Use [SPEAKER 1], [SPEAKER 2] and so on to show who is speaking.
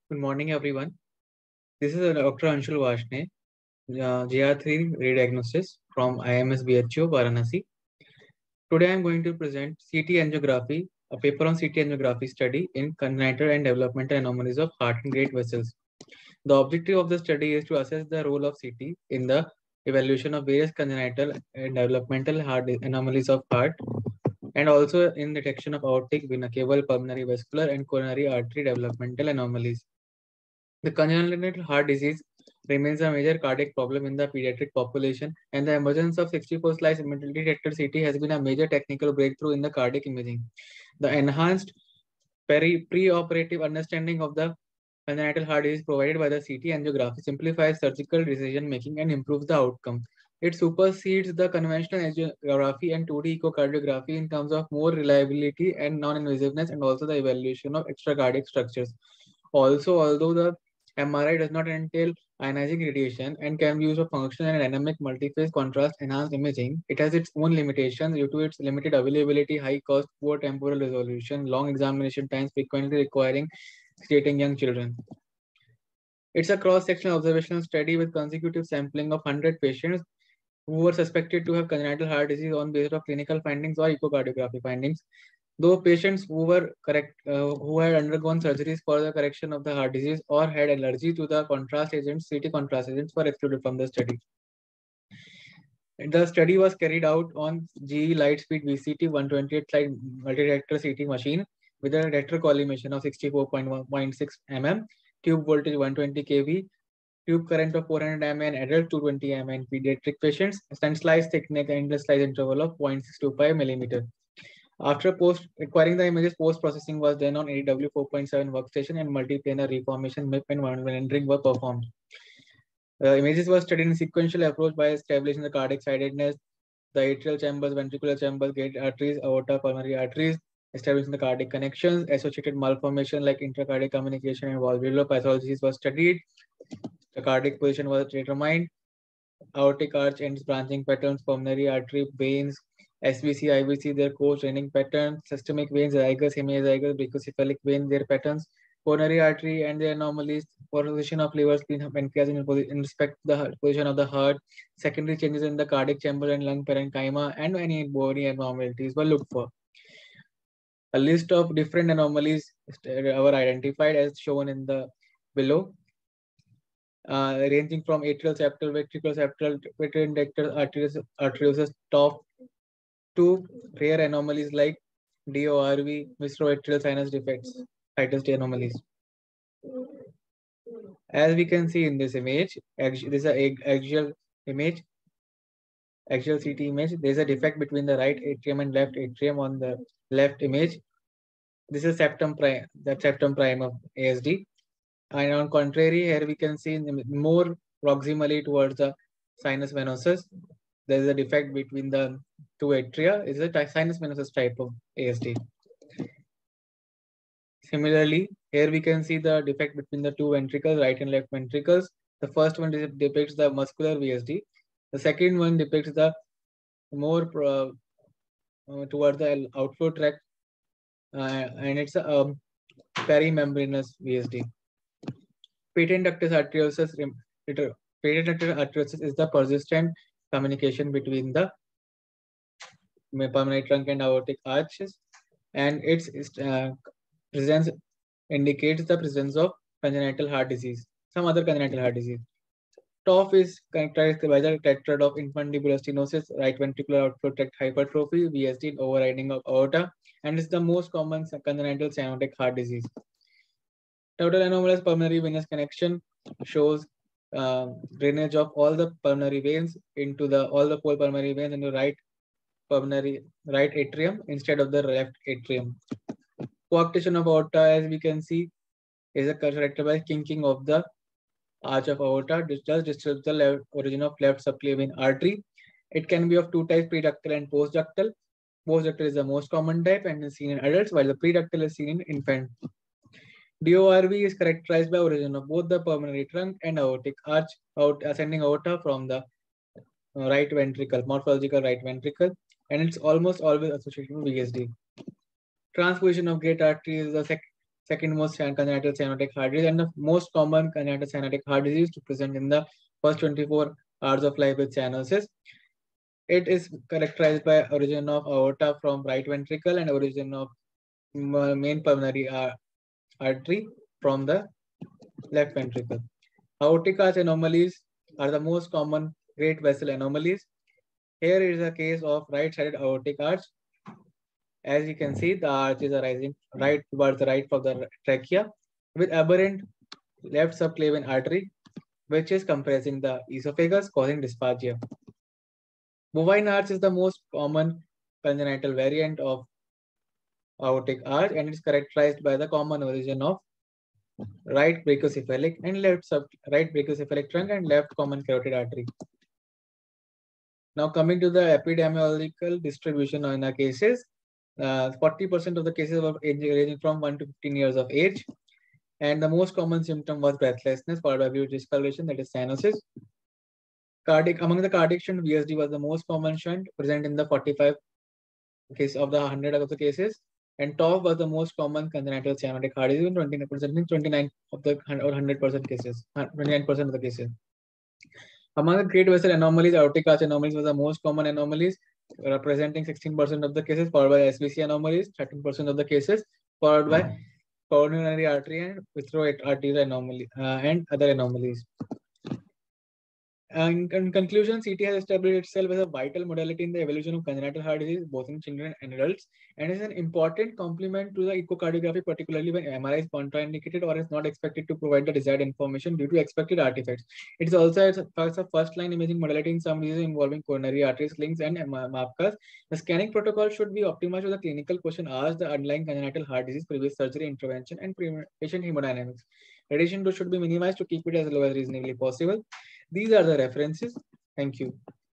[SPEAKER 1] Good morning, everyone. This is Dr. Anshul Vashne, GR3 Radiagnosis from IMS BHO, Varanasi. Today, I am going to present CT angiography, a paper on CT angiography study in congenital and developmental anomalies of heart and great vessels. The objective of the study is to assess the role of CT in the evaluation of various congenital and developmental heart anomalies of heart, and also in detection of aortic, vena cava, pulmonary vascular, and coronary artery developmental anomalies. The congenital heart disease remains a major cardiac problem in the pediatric population, and the emergence of 64-slice metal detector CT has been a major technical breakthrough in the cardiac imaging. The enhanced pre-operative understanding of the congenital heart disease provided by the CT angiography simplifies surgical decision making and improves the outcome. It supersedes the conventional angiography and 2D echocardiography in terms of more reliability and non-invasiveness, and also the evaluation of extracardiac structures. Also, although the MRI does not entail ionizing radiation and can be used for functional and dynamic multiphase contrast enhanced imaging, it has its own limitations due to its limited availability, high cost, poor temporal resolution, long examination times, frequently requiring sedating young children. It's a cross-sectional observational study with consecutive sampling of 100 patients who were suspected to have congenital heart disease on basis of clinical findings or echocardiography findings. Though patients who had undergone surgeries for the correction of the heart disease or had allergy to the contrast agents, CT contrast agents, were excluded from the study. The study was carried out on GE Lightspeed VCT 128 slide multi-detector CT machine with a detector collimation of 64.1.6 mm, tube voltage 120 kV, tube current of 400 mA in adult, 220 mA in pediatric patients, and slice thickness and the slice interval of 0.625 millimeter. After acquiring the images, post-processing was done on ADW 4.7 workstation and multiplanar reformation MIP and rendering were performed. Images were studied in sequential approach by establishing the cardiac sidedness, the atrial chambers, ventricular chambers, gate arteries, aorta, pulmonary arteries, establishing the cardiac connections, associated malformation like intracardiac communication and valvular pathologies were studied. The cardiac position was determined. Aortic arch ends branching patterns, pulmonary artery veins, SVC, IVC, their course training patterns, systemic veins, zygous, hemiazygous, brachycephalic vein, their patterns, coronary artery and their anomalies, position of liver, spleen, pancreas in respect to the position of the heart, secondary changes in the cardiac chamber and lung parenchyma, and any body abnormalities were looked for. A list of different anomalies were identified as shown in the below, ranging from atrial septal, ventricular septal, veterindector arteriosus, top to rare anomalies like DORV, mistroatrial sinus defects, Titus anomalies. As we can see in this image, this is an axial image, axial CT image. There is a defect between the right atrium and left atrium on the left image. This is septum prime, the septum prime of ASD. And on contrary, here we can see more proximally towards the sinus venosus. There is a defect between the two atria. It's a sinus venosus type of ASD. Similarly, here we can see the defect between the two ventricles, right and left ventricles. The first one depicts the muscular VSD. The second one depicts the more towards the outflow tract, and it's a perimembranous VSD. Patent ductus arteriosus. Patent ductus arteriosus is the persistent communication between the pulmonary trunk and aortic arches, and its presence indicates the presence of congenital heart disease, some other congenital heart disease. TOF is characterized by the tetrad of infundibular stenosis, right ventricular outflow tract hypertrophy, VSD, overriding of aorta, and is the most common congenital cyanotic heart disease. Total anomalous pulmonary venous connection shows drainage of all the pulmonary veins into all the four pulmonary veins into right atrium instead of the left atrium. Coarctation of aorta, as we can see, is characterized by kinking of the arch of aorta, which does disturb the origin of left subclavian artery. It can be of two types, preductal and postductal. Postductal is the most common type and is seen in adults, while the preductal is seen in infants. DORV is characterized by origin of both the pulmonary trunk and aortic arch, ascending aorta from the right ventricle, morphological right ventricle, and it's almost always associated with VSD. Transposition of gate artery is the second most congenital cyanotic heart disease, and the most common congenital cyanotic heart disease to present in the first 24 hours of life with cyanosis. It is characterized by origin of aorta from right ventricle and origin of main pulmonary artery from the left ventricle. Aortic arch anomalies are the most common great vessel anomalies. Here is a case of right-sided aortic arch. As you can see, the arch is arising right towards the right of the trachea with aberrant left subclavian artery, which is compressing the esophagus, causing dysphagia. Bovine arch is the most common congenital variant of aortic arch, and it's characterized by the common origin of right brachiocephalic and right brachiocephalic trunk and left common carotid artery. Now coming to the epidemiological distribution in the cases, 40% of the cases were ranging from 1 to 15 years of age, and the most common symptom was breathlessness followed by view discoloration, that is cyanosis. Among the cardiac shunt, VSD was the most common shunt present in the 45 case of the 100 of the cases, and TOF was the most common congenital cyanotic heart disease in 29 of the or 100% cases, 29% of the cases. Among the great vessel anomalies, aortic arch anomalies was the most common anomalies, representing 16% of the cases, followed by SVC anomalies, 13% of the cases, followed by coronary artery and vitreoarterial anomaly and other anomalies. In conclusion, CT has established itself as a vital modality in the evolution of congenital heart disease, both in children and adults, and is an important complement to the echocardiography, particularly when MRI is contraindicated or is not expected to provide the desired information due to expected artifacts. It is also a first-line imaging modality in some diseases involving coronary artery slings and MAPCAs. The scanning protocol should be optimized with a clinical question asked the underlying congenital heart disease, previous surgery, intervention, and patient hemodynamics. Radiation dose should be minimized to keep it as low as reasonably possible. These are the references. Thank you.